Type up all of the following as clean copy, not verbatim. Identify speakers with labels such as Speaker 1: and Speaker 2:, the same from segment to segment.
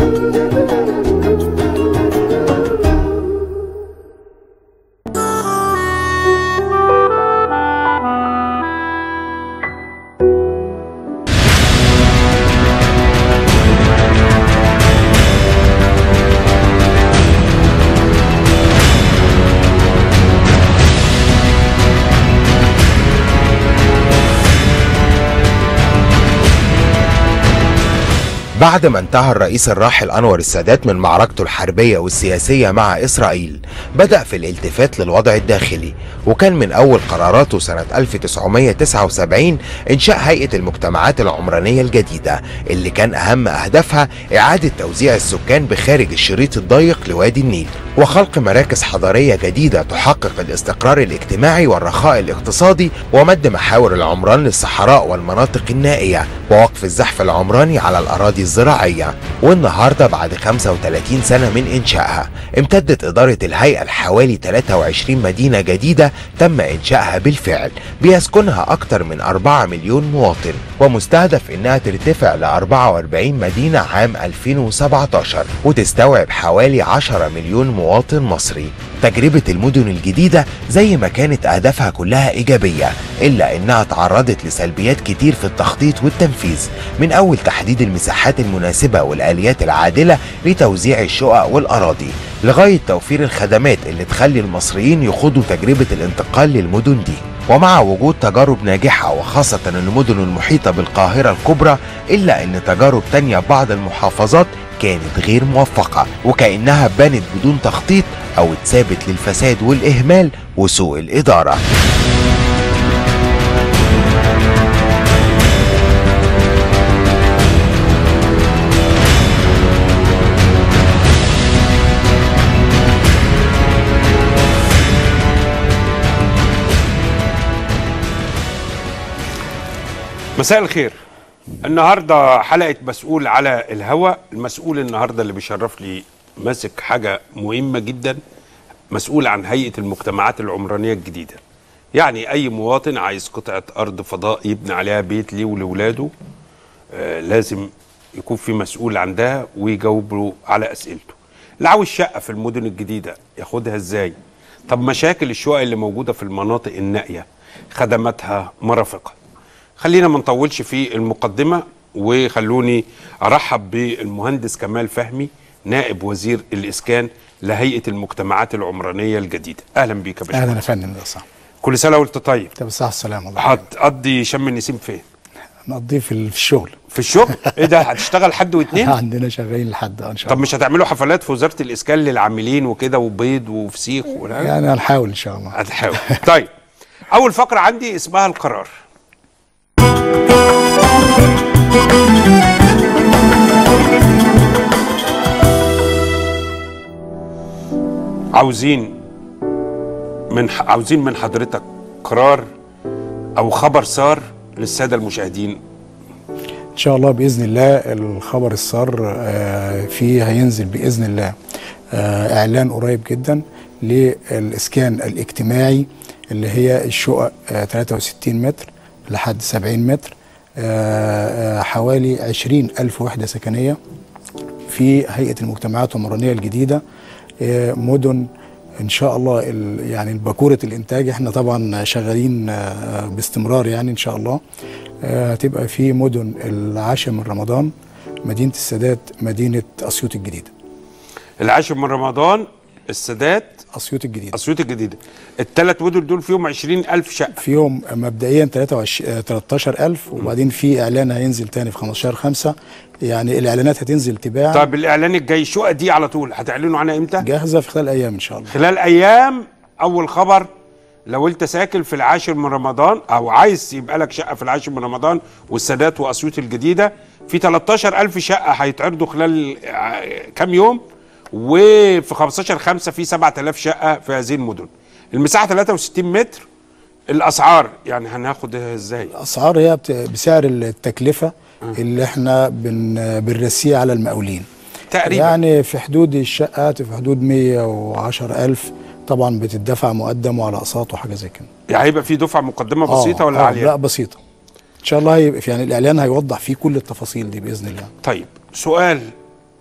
Speaker 1: بعد ما انتهى الرئيس الراحل أنور السادات من معركته الحربية والسياسية مع إسرائيل، بدأ في الالتفات للوضع الداخلي، وكان من أول قراراته سنة 1979 إنشاء هيئة المجتمعات العمرانية الجديدة، اللي كان أهم أهدافها إعادة توزيع السكان بخارج الشريط الضيق لوادي النيل، وخلق مراكز حضارية جديدة تحقق الاستقرار الاجتماعي والرخاء الاقتصادي، ومد محاور العمران للصحراء والمناطق النائية، ووقف الزحف العمراني على الأراضي الزراعية. والنهارده بعد 35 سنة من إنشائها، امتدت إدارة الهيئة لحوالي 23 مدينة جديدة تم إنشائها بالفعل، بيسكنها أكثر من 4 مليون مواطن، ومستهدف إنها ترتفع ل 44 مدينة عام 2017 وتستوعب حوالي 10 مليون مواطن مصري. تجربة المدن الجديدة زي ما كانت أهدافها كلها إيجابية، إلا إنها تعرضت لسلبيات كتير في التخطيط والتنفيذ، من أول تحديد المساحات المناسبة والآليات العادلة لتوزيع الشقق والأراضي، لغاية توفير الخدمات اللي تخلي المصريين يخوضوا تجربة الانتقال للمدن دي. ومع وجود تجارب ناجحة وخاصة المدن المحيطة بالقاهرة الكبرى، إلا أن تجارب تانية بعض المحافظات كانت غير موفقة، وكأنها بانت بدون تخطيط أو اتثابت للفساد والإهمال وسوء الإدارة.
Speaker 2: مساء الخير. النهارده حلقه مسؤول على الهواء. المسؤول النهارده اللي بيشرف لي ماسك حاجه مهمه جدا، مسؤول عن هيئه المجتمعات العمرانيه الجديده. يعني اي مواطن عايز قطعه ارض فضاء يبني عليها بيت ليه ولاولاده، لازم يكون في مسؤول عندها ويجاوب له على اسئلته. اللي عاوز شقه في المدن الجديده ياخدها ازاي؟ طب مشاكل الشقق اللي موجوده في المناطق النائيه، خدماتها، مرافقها. خلينا ما نطولش في المقدمة، وخلوني أرحب بالمهندس كمال فهمي، نائب وزير الإسكان لهيئة المجتمعات العمرانية الجديدة. أهلا بيك يا باشا.
Speaker 3: أهلا يا فندم.
Speaker 2: كل سنة وأنت طيب.
Speaker 3: طب بالصحة والسلامة.
Speaker 2: هتقضي شم النسيم فين؟
Speaker 3: نقضيه في الشغل.
Speaker 2: في الشغل؟ إيه ده، هتشتغل حد واثنين؟
Speaker 3: عندنا شغالين لحد إن شاء الله.
Speaker 2: طب مش هتعملوا حفلات في وزارة الإسكان للعاملين وكده وبيض وفسيخ
Speaker 3: يعني هنحاول إن شاء الله.
Speaker 2: هتحاول. طيب، أول فقرة عندي اسمها القرار. عاوزين من حضرتك قرار او خبر صار للساده المشاهدين.
Speaker 3: ان شاء الله باذن الله الخبر الصار فيه هينزل باذن الله اعلان قريب جدا للاسكان الاجتماعي، اللي هي الشقق 63 متر لحد 70 متر، حوالي 20,000 وحدة سكنية في هيئة المجتمعات العمرانية الجديدة. مدن إن شاء الله يعني الباكورة الإنتاج، إحنا طبعا شغالين باستمرار يعني إن شاء الله. هتبقى في مدن العاشر من رمضان، مدينة السادات، مدينة أسيوط الجديدة.
Speaker 2: العاشر من رمضان، السادات،
Speaker 3: أسيوط الجديدة.
Speaker 2: أسيوط الجديدة. الثلاث مدن دول فيهم 20,000 شقة.
Speaker 3: فيهم مبدئيا 13,000، وبعدين في إعلان هينزل تاني في 15/5. يعني الإعلانات هتنزل تباعا.
Speaker 2: طيب الإعلان الجاي الشقة دي على طول هتعلنوا عنها إمتى؟
Speaker 3: جاهزة في خلال أيام إن شاء الله.
Speaker 2: خلال أيام. أول خبر، لو أنت ساكن في العاشر من رمضان أو عايز يبقى لك شقة في العاشر من رمضان والسادات وأسيوط الجديدة، في 13,000 شقة هيتعرضوا خلال كام يوم، وفي 15/5 في 7,000 شقة في هذه المدن. المساحة 63 متر. الأسعار يعني هناخدها ازاي؟
Speaker 3: الأسعار هي بسعر التكلفة اللي احنا بنرسيه على المقاولين
Speaker 2: تقريبا،
Speaker 3: يعني في حدود الشقات في حدود 110,000. طبعا بتدفع مقدم وعلى اقساط وحاجة زي كده.
Speaker 2: يعني هيبقى في دفعة مقدمة بسيطة ولا عالية؟
Speaker 3: لا بسيطة ان شاء الله. هيبقى يعني الإعلان هيوضح فيه كل التفاصيل دي بإذن الله.
Speaker 2: طيب، سؤال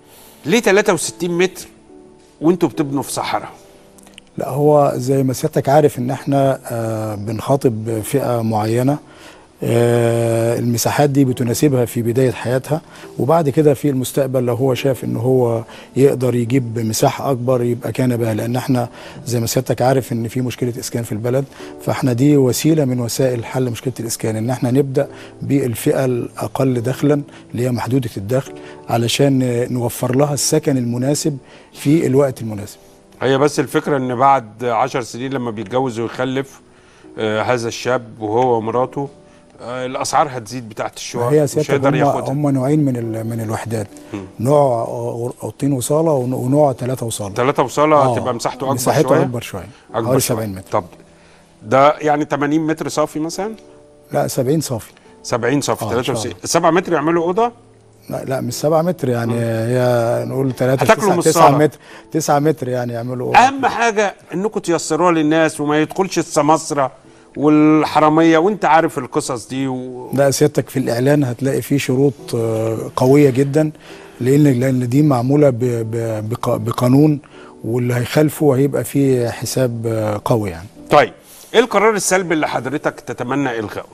Speaker 2: ليه 63 متر وانتوا بتبنوا في صحراء؟
Speaker 3: لا، هو زي ما سيادتك عارف ان احنا بنخاطب فئة معينة، المساحات دي بتناسبها في بداية حياتها، وبعد كده في المستقبل لو هو شاف ان هو يقدر يجيب مساحة اكبر يبقى كان بها، لان احنا زي ما سيادتك عارف ان في مشكلة اسكان في البلد، فاحنا دي وسيلة من وسائل حل مشكلة الاسكان، ان احنا نبدأ بالفئة الاقل دخلا اللي هي محدودة الدخل علشان نوفر لها السكن المناسب في الوقت المناسب.
Speaker 2: هي بس الفكرة ان بعد 10 سنين لما بيتجوز ويخلف هذا الشاب وهو ومراته الاسعار هتزيد بتاعت الشقق،
Speaker 3: هي
Speaker 2: مش
Speaker 3: سيادتك
Speaker 2: هيقدر ياخدها.
Speaker 3: هم نوعين من الوحدات، نوع اوضتين وصاله ونوع 3 وصاله.
Speaker 2: 3 وصاله تبقى مساحته اكبر شويه.
Speaker 3: مساحته اكبر شويه، حوالي 70 متر.
Speaker 2: طب ده يعني 80 متر صافي مثلا؟
Speaker 3: لا 70 صافي.
Speaker 2: 70 صافي. 93 7 متر يعملوا اوضه؟
Speaker 3: لا مش 7 متر يعني هي نقول
Speaker 2: 9
Speaker 3: متر 9 متر يعني يعملوا اوضه.
Speaker 2: اهم حاجه انكم تيسروها للناس وما يدخلش السماسره والحراميه، وانت عارف القصص دي
Speaker 3: لا سيادتك في الاعلان هتلاقي فيه شروط قويه جدا، لان دي معموله بقانون، واللي هيخالفه هيبقى فيه حساب قوي يعني.
Speaker 2: طيب ايه القرار السلبي اللي حضرتك تتمنى الغائه؟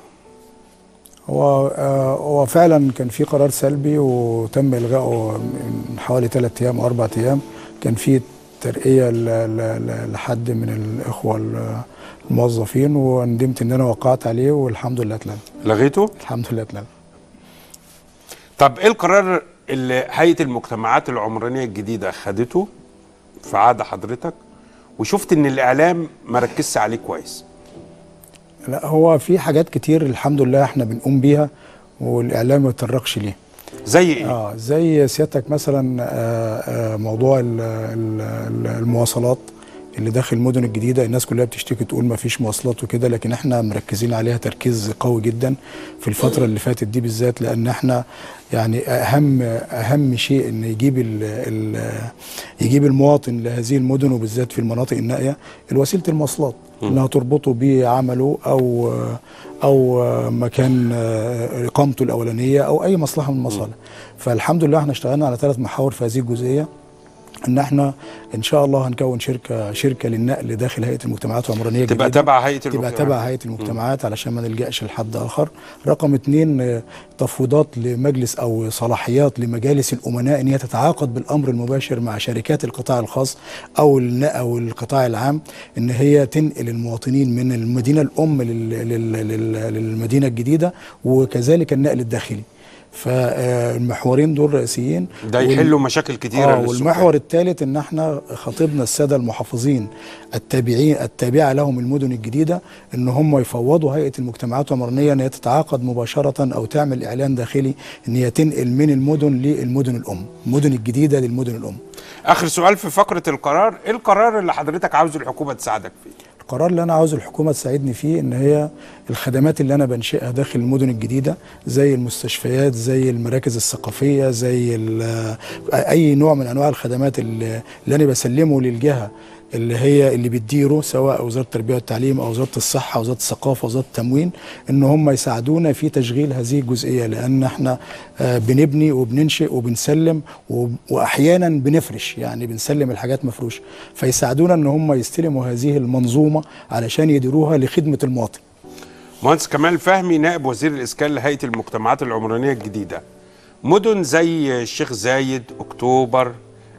Speaker 3: هو فعلا كان في قرار سلبي وتم الغائه من حوالي 3 ايام او 4 ايام، كان في ترقيه لحد من الاخوه الموظفين، وندمت ان انا وقعت عليه والحمد لله اتلغى.
Speaker 2: لغيته؟
Speaker 3: الحمد لله اتلغى.
Speaker 2: طب ايه القرار اللي هيئه المجتمعات العمرانيه الجديده خدته في عهد حضرتك وشفت ان الاعلام ما ركزش عليه كويس؟
Speaker 3: لا هو في حاجات كتير الحمد لله احنا بنقوم بيها والاعلام ما يتطرقش ليه.
Speaker 2: زي ايه؟
Speaker 3: زي سيادتك مثلا موضوع المواصلات اللي داخل المدن الجديده، الناس كلها بتشتكي تقول ما فيش مواصلات وكده، لكن احنا مركزين عليها تركيز قوي جدا في الفتره اللي فاتت دي بالذات، لان احنا يعني اهم شيء ان يجيب المواطن لهذه المدن وبالذات في المناطق النائيه الوسيله المواصلات انها تربطه بعمله او مكان اقامته الاولانيه او اي مصلحه من المصالح. فالحمد لله احنا اشتغلنا على 3 محاور في هذه الجزئيه، ان احنا ان شاء الله هنكون شركه للنقل داخل هيئه المجتمعات العمرانيه
Speaker 2: تبقى تبع هيئه المجتمعات،
Speaker 3: تبقى تبع هيئه المجتمعات علشان ما نلجاش لحد اخر. رقم 2 تفويضات لمجلس او صلاحيات لمجالس الامناء ان هي تتعاقد بالامر المباشر مع شركات القطاع الخاص او القطاع العام، ان هي تنقل المواطنين من المدينه الام للمدينه الجديده، وكذلك النقل الداخلي. فالمحورين دول رئيسيين،
Speaker 2: ده يحلوا مشاكل كتيره
Speaker 3: والمحور الثالث ان احنا خاطبنا الساده المحافظين التابعه لهم المدن الجديده ان هم يفوضوا هيئه المجتمعات العمرانيه ان هي تتعاقد مباشره او تعمل اعلان داخلي ان هي تنقل من المدن للمدن الام، المدن الجديده للمدن الام.
Speaker 2: اخر سؤال في فقره القرار، ايه القرار اللي حضرتك عاوز الحكومه تساعدك فيه؟
Speaker 3: القرار اللي انا عاوز الحكومه تساعدني فيه ان هي الخدمات اللي انا بنشئها داخل المدن الجديده، زي المستشفيات، زي المراكز الثقافيه، زي اي نوع من انواع الخدمات اللي انا بسلمه للجهه اللي بتديره، سواء وزاره التربيه والتعليم او وزاره الصحه او وزاره الثقافه او وزاره التموين، ان هم يساعدونا في تشغيل هذه الجزئيه، لان احنا بنبني وبننشئ وبنسلم واحيانا بنفرش، يعني بنسلم الحاجات مفروشه، فيساعدونا ان هم يستلموا هذه المنظومه علشان يديروها لخدمه المواطن.
Speaker 2: مهندس كمال فهمي، نائب وزير الاسكان لهيئه المجتمعات العمرانيه الجديده، مدن زي الشيخ زايد، اكتوبر،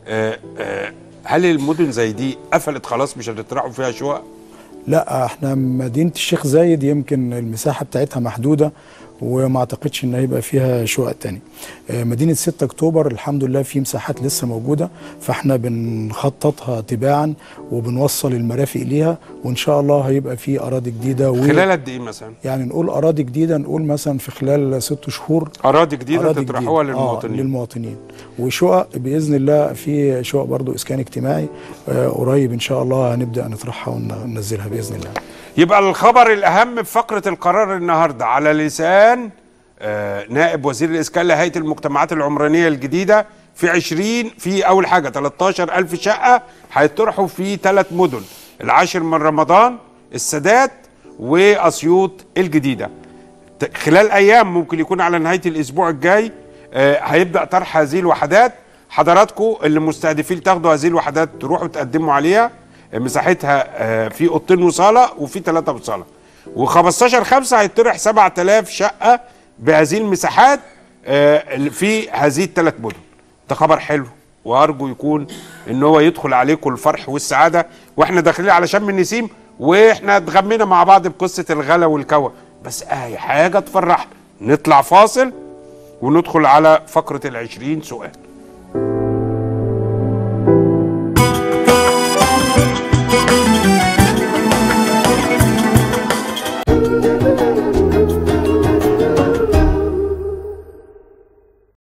Speaker 2: هل المدن زي دي قفلت خلاص مش هتطرحوا فيها شقق؟
Speaker 3: لا احنا مدينه الشيخ زايد يمكن المساحه بتاعتها محدوده وما اعتقدش ان هيبقى فيها شقق تاني. مدينه 6 اكتوبر الحمد لله في مساحات لسه موجوده، فاحنا بنخططها تباعا وبنوصل المرافق ليها، وان شاء الله هيبقى في اراضي جديده.
Speaker 2: خلال قد ايه مثلا؟
Speaker 3: يعني نقول اراضي جديده، نقول مثلا في خلال 6 شهور
Speaker 2: اراضي جديده تطرحوها للمواطنين.
Speaker 3: للمواطنين، وشقق باذن الله، في شقق برضو اسكان اجتماعي قريب ان شاء الله هنبدا نطرحها وننزلها باذن الله.
Speaker 2: يبقى الخبر الأهم في فقرة القرار النهاردة على لسان نائب وزير الإسكان لهيئة المجتمعات العمرانية الجديدة، في أول حاجة 13,000 شقة هيطرحوا في 3 مدن، العاشر من رمضان، السادات، وأسيوط الجديدة. خلال أيام ممكن يكون على نهاية الأسبوع الجاي هيبدأ طرح هذه الوحدات. حضراتكم اللي مستهدفين تاخدوا هذه الوحدات تروحوا تقدموا عليها. مساحتها في اوضتين وصاله وفي 3 وصاله، و15/5 هيطرح 7000 شقه بهذه المساحات في هذه ال3 مدن. ده خبر حلو، وارجو يكون ان هو يدخل عليكم الفرح والسعاده، واحنا داخلين على شم النسيم واحنا اتغمينا مع بعض بقصه الغلا والكوى، بس اي حاجه تفرحنا. نطلع فاصل وندخل على فقره ال20 سؤال.